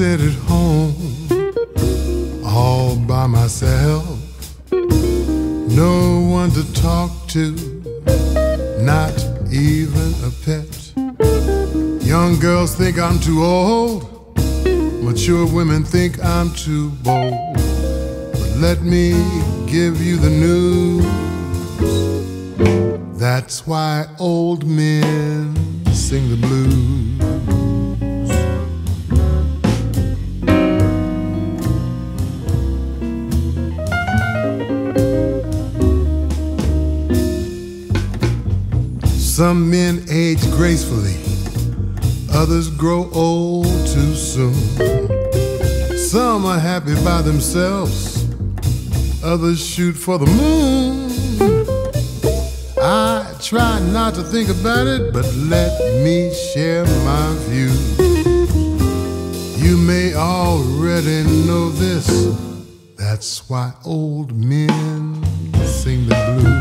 sit at home all by myself, no one to talk to, not even a pet. Young girls think I'm too old, mature women think I'm too bold. But let me give you the news. That's why old men sing the blues. Some men age gracefully, others grow old too soon. Some are happy by themselves, others shoot for the moon. I try not to think about it, but let me share my view. You may already know this, that's why old men sing the blues.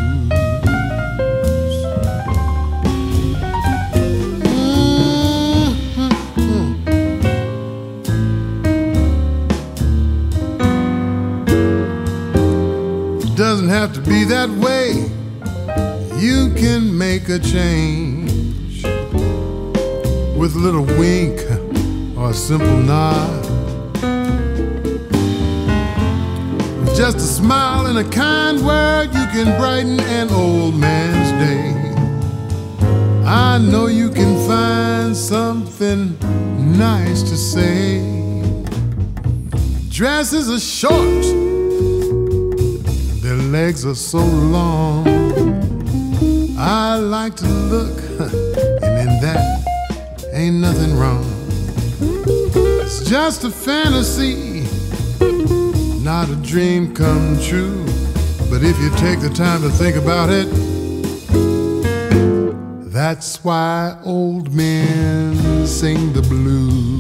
Doesn't have to be that way. You can make a change with a little wink or a simple nod. With just a smile and a kind word, you can brighten an old man's day. I know you can find something nice to say. Dresses are short, their legs are so long. I like to look, and in that ain't nothing wrong. It's just a fantasy, not a dream come true. But if you take the time to think about it, that's why old men sing the blues.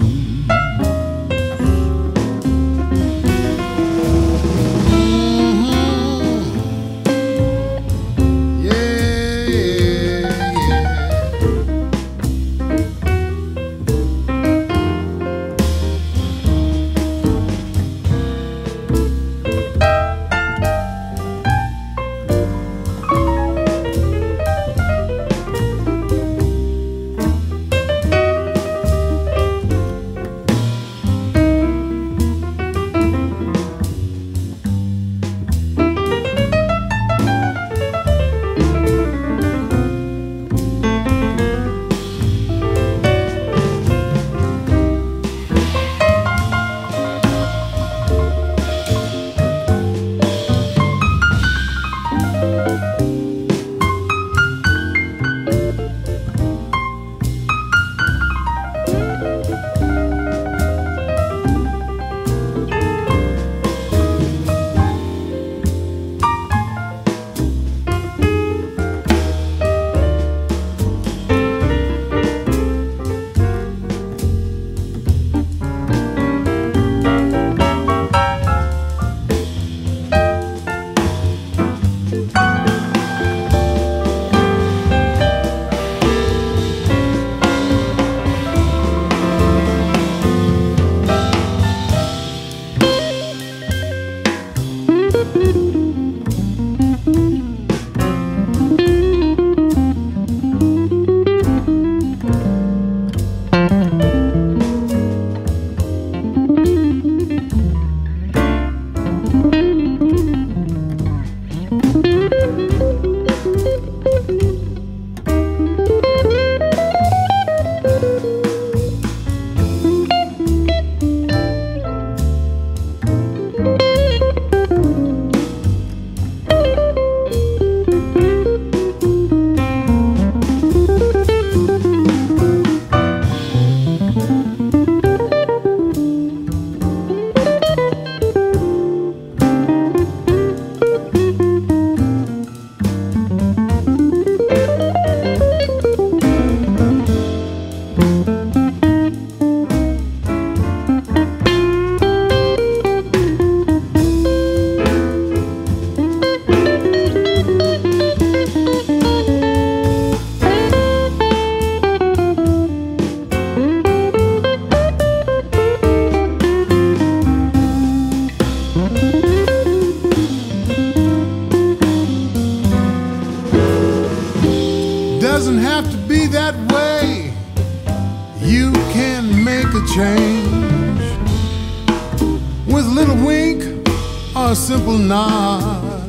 be that way, you can make a change with a little wink or a simple nod,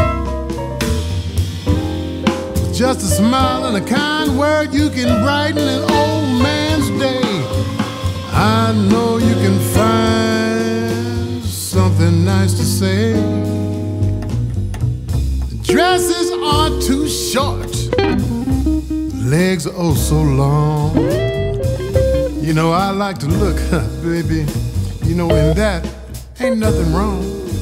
with just a smile and a kind word, you can brighten an old man's day. I know you can find something nice to say. The dresses are too short, legs are oh so long. You know I like to look, baby, you know in that ain't nothing wrong.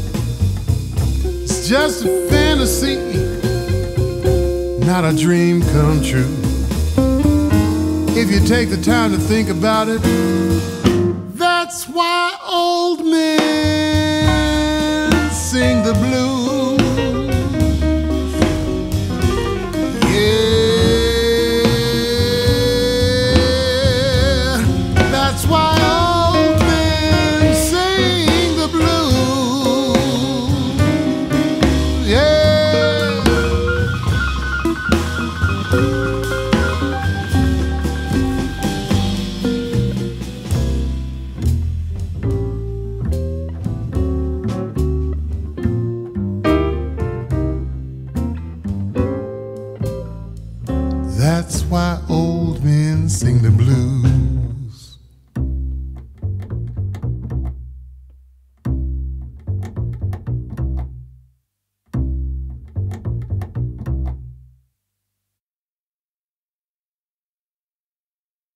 It's just a fantasy, not a dream come true. If you take the time to think about it, that's why old men sing the blues. Yeah, that's why old men sing the blues. Yeah. That's why old men sing the blues.